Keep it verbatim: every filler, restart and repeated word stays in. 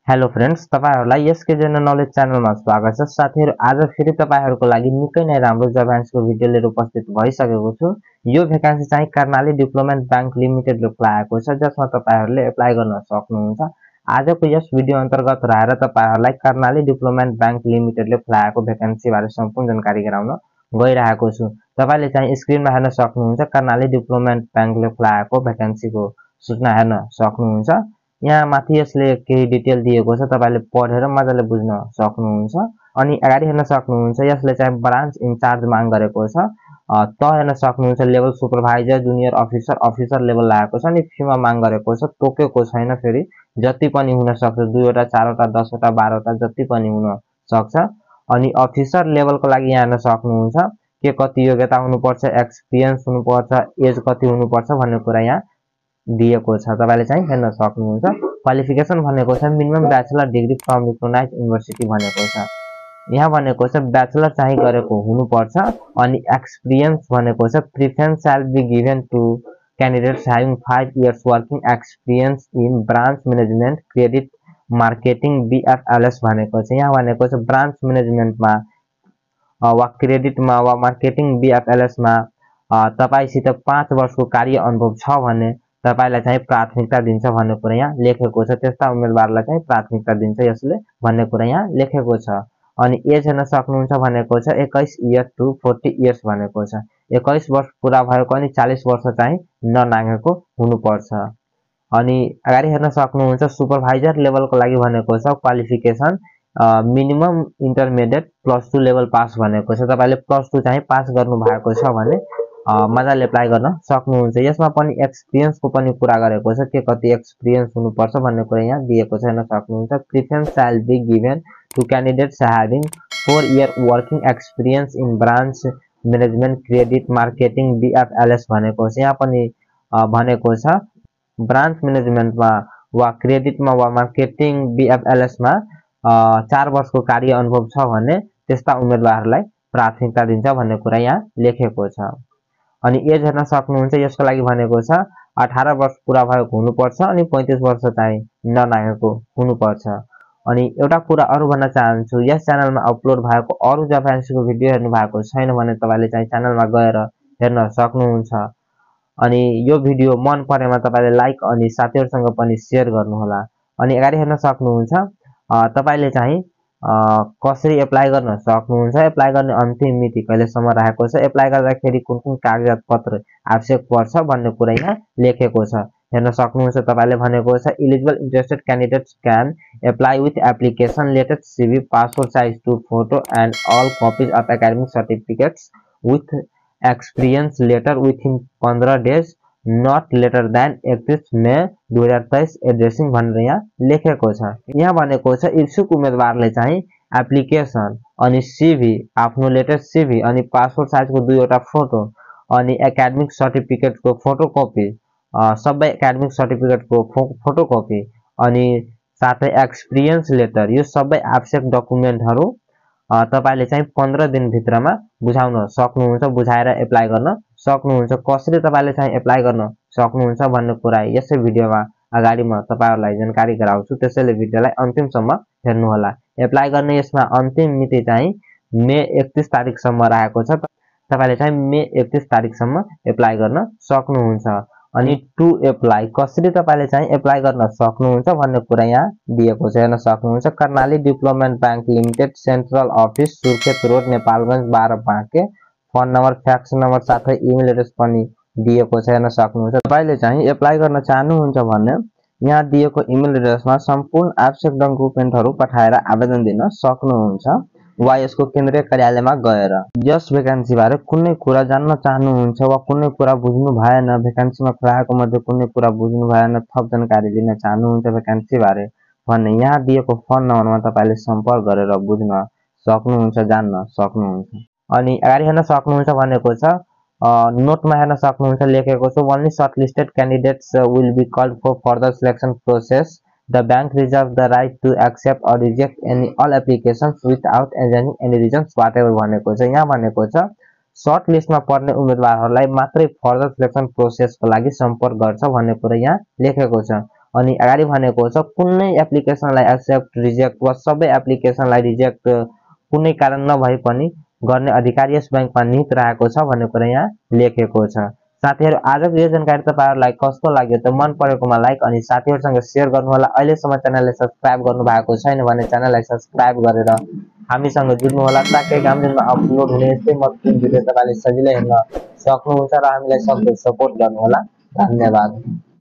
Hello friends, तपाईहरुलाई यसके general knowledge च्यानलमा स्वागत छ। साथीहरु, आज फेरि तपाईहरुको लागि निकै नै राम्रो जब भ्याकेन्सीको भिडियो लिएर उपस्थित भइसकेको छु। यो भ्याकेन्सी चाहिँ कर्णाली डेभलपमेन्ट बैंक लिमिटेडले खुलाएको छ, जसमा तपाईहरुले एप्लाई गर्न सक्नुहुन्छ। आजको यस भिडियो अन्तर्गत रहेर तपाईहरुलाई कर्णाली डेभलपमेन्ट बैंक लिमिटेडले खुलाएको भ्याकेन्सी बारे सम्पूर्ण जानकारी गराउन गइरहेको छु। तपाईले चाहिँ स्क्रिनमा हेर्न सक्नुहुन्छ, कर्णाली डेभलपमेन्ट बैंकले खुलाएको भ्याकेन्सीको सूचना हेर्न सक्नुहुन्छ। यहाँ माथि यसले केही डिटेल दिएको छ, तपाईले पढेर मजाले बुझ्न सक्नुहुन्छ। अनि अगाडि हेर्न सक्नुहुन्छ, यसले चाहिँ ब्रान्च इन्चार्ज माग गरेको छ। त हेर्न सक्नुहुन्छ, level supervisor, junior officer, officer level लागेको छ। अनि फीमा माग गरेको छ, तोकेको छैन। फेरि जति पनि हुन सक्छ, दुईवटा, चारवटा, दसवटा, बाह्रवटा जति पनि हुन सक्छ। अनि अफिसर लेभलको लागि यहाँ हेर्न सक्नुहुन्छ के कति योग्यता हुनुपर्छ, एक्सपिरियन्स हुनुपर्छ, एज कति हुनुपर्छ भन्ने कुरा यहाँ दिएको छ। तपाईले चाहिँ हेर्न सक्नुहुन्छ। क्वालिफिकेसन भनेको छ minimum bachelor degree from recognised university भनेको छ। यहाँ भनेको छ ब्याचलर चाहिँ गरेको हुनुपर्छ। अनि एक्सपिरियन्स भनेको छ preference shall be given to candidates having five years working experience in branch management, credit, marketing, BFLS भनेको छ। यहाँ भनेको छ ब्रान्च म्यानेजमेन्टमा वा क्रेडिटमा वा मार्केटिङ बीएफएलएसमा तपाईसित पाँच वर्षको कार्य अनुभव छ भने तपाईलाई चाहिँ प्राथमिकता दिन्छ भन्ने कुरा यहाँ लेखेको छ। त्यस्ता उम्मेदवारलाई चाहिँ प्राथमिकता दिन्छ यसले भन्ने कुरा यहाँ लेखेको छ। अनि एज हेर्न सक्नुहुन्छ भनेको छ एक्काइस इयर टु चालीस इयर्स भनेको छ। एक्काइस वर्ष पुरा भएको अनि चालीस वर्ष चाहिँ ननागेको हुनुपर्छ। अनि अगाडि हेर्न सक्नुहुन्छ, सुपरभाइजर लेभलको लागि भनेको छ qualification minimum intermediate plus two level pass भनेको छ। तपाईले प्लस टू चाहिँ पास गर्नु भएको छ भने मजाले एप्लाई गर्न सक्नुहुन्छ। यसमा पनि एक्सपिरियन्सको पनि कुरा गरेको छ, के कति एक्सपिरियन्स हुनुपर्छ भन्ने कुरा यहाँ दिएको छ, हेर्न सक्नुहुन्छ। Preference shall be given to candidates having four year working experience in branch management, credit, marketing, BFLS भनेको छ। यहाँ पनि भनेको छ ब्रान्च म्यानेजमेन्टमा वा क्रेडिटमा वा मार्केटिङ, बीएफएलएसमा चार वर्षको कार्य अनुभव छ भने त्यस्ता उम्मेदवारहरूलाई प्राथमिकता दिन्छ भन्ने कुरा यहाँ लेखेको छ। अनि एज हेर्न सक्नुहुन्छ, यसको लागि भनेको छ अठारह वर्ष पुरा भएको हुनुपर्छ अनि पैंतीस वर्ष चाहिँ ननागेको हुनुपर्छ। अनि एउटा कुरा अरु भन्न चाहन्छु, यस च्यानलमा अपलोड भएको अरु जब भ्याकेन्सीको भिडियो हेर्नु भएको छैन भने तपाईले चाहिँ च्यानलमा गएर हेर्न सक्नुहुन्छ। अनि यो भिडियो मन परेमा तपाईले लाइक अनि साथीहरुसँग पनि शेयर गर्नुहोला। अनि अगाडि हेर्न सक्नुहुन्छ, तपाईले चाहिँ कसरी एप्लाई गर्न सक्नुहुन्छ। एप्लाई गर्ने अन्तिम मिति कहिलेसम्म रहेको छ, एप्लाई गर्दाखेरि कुन कुन कागजात पत्र आवश्यक पर्छ भन्ने कुरा यहाँ लेखेको छ, हेर्न सक्नुहुन्छ। तपाईले भनेको छ eligible interested candidates can apply with application, latest CV, passport size two photo and all copies of academic certificates with experience letter within पन्ध्र डेज नट लेटर देन एकतीस मे दुई हजार तेइस एड्रेसिङ भनेर यहाँ लेखेको छ। यहाँ भनेको छ इच्छुक उम्मेदवारले चाहिँ एप्लिकेसन अनि सीभी, आफ्नो लेटेस्ट सीभी अनि पासपोर्ट साइजको दुईवटा फोटो अनि एकाडेमिक सर्टिफिकेटको फोटोकपी, सबै एकाडेमिक सर्टिफिकेटको फोटोकपी अनि साथै एक्सपिरियन्स लेटर, यो सबै आवश्यक डकुमेन्टहरू तपाईले चाहिँ पन्ध्र दिन भित्रमा बुझाउन सक्नुहुन्छ, बुझाएर एप्लाई गर्न सक्नुहुन्छ। कसरी तपाईले चाहिँ एप्लाई गर्न सक्नुहुन्छ भन्ने कुरा यसै भिडियोमा अगाडि म तपाईहरुलाई जानकारी गराउँछु, त्यसैले भिडियोलाई अन्तिमसम्म हेर्नु होला। एप्लाई गर्ने यसमा अन्तिम मिति चाहिँ मे एकतीस तारिखसम्म रहेको छ। तपाईले चाहिँ मे एकतीस तारिखसम्म एप्लाई गर्न सक्नुहुन्छ। अनि टु एप्लाई कसरी तपाईले चाहिँ एप्लाई गर्न सक्नुहुन्छ भन्ने कुरा यहाँ दिएको छ, हेर्न सक्नुहुन्छ। Karnali development bank limited, central office, Surkhet road, Nepalgunj बाह्र Banke. Phone number, fax number साथै इमेल एड्रेस पनि दिएको छ, हेर्न सक्नुहुन्छ। तपाईले चाहिँ एप्लाई गर्न चाहनुहुन्छ भने यहाँ दिएको इमेल एड्रेसमा सम्पूर्ण आवश्यक डकुमेन्टहरू पठाएर आवेदन दिन सक्नुहुन्छ वा यसको केन्द्रीय कार्यालयमा गएर। यस भ्याकेन्सी बारे कुनै कुरा जान्न चाहनुहुन्छ वा कुनै कुरा बुझ्नु भएन, भ्याकेन्सीमा खुलाएको मध्ये कुनै कुरा बुझ्नु भएन, थप जानकारी लिन चाहनुहुन्छ भ्याकेन्सी बारे भने यहाँ दिएको फोन नम्बरमा तपाईले सम्पर्क गरेर बुझ्न सक्नुहुन्छ, जान्न सक्नुहुन्छ। अनि अगाडि हेर्न सक्नुहुन्छ भनेको छ नोटमा हेर्न सक्नुहुन्छ, लेखेको छ only shortlisted candidates will be called for further selection process. The bank reserves the right to accept or reject any all applications without examining any reasons whatever भनेको छ। यहाँ भनेको छ सर्ट लिस्टमा पर्ने उम्मेदवारहरूलाई मात्रै फर्दर सिलेक्सन प्रोसेसको लागि सम्पर्क गर्छ भन्ने कुरा यहाँ लेखेको छ। अनि अगाडि भनेको छ कुनै एप्लिकेसनलाई एक्सेप्ट रिजेक्ट वा सबै एप्लिकेसनलाई रिजेक्ट कुनै कारण नभए पनि गर्ने अधिकार यस बैंकमा निहित रहेको छ भन्ने कुरा यहाँ लेखेको छ। साथीहरु आजको यो जानकारी तपाईहरुलाई कस्तो लाग्यो त मन परेकोमा लाइक अनि साथीहरुसँग शेयर गर्नु होला। अहिलेसम्म च्यानललाई सब्स्क्राइब गर्नु भएको छैन भने च्यानललाई सब्स्क्राइब गरेर हामीसँग जुड्नु होला ताकि आगामी दिनमा अपलोड हुने यस्तै महत्त्वपूर्ण भिडियो तपाईले सजिलै हेर्न सक्नुहुन्छ र हामीलाई सक्दो सपोर्ट गर्नु होला। धन्यवाद।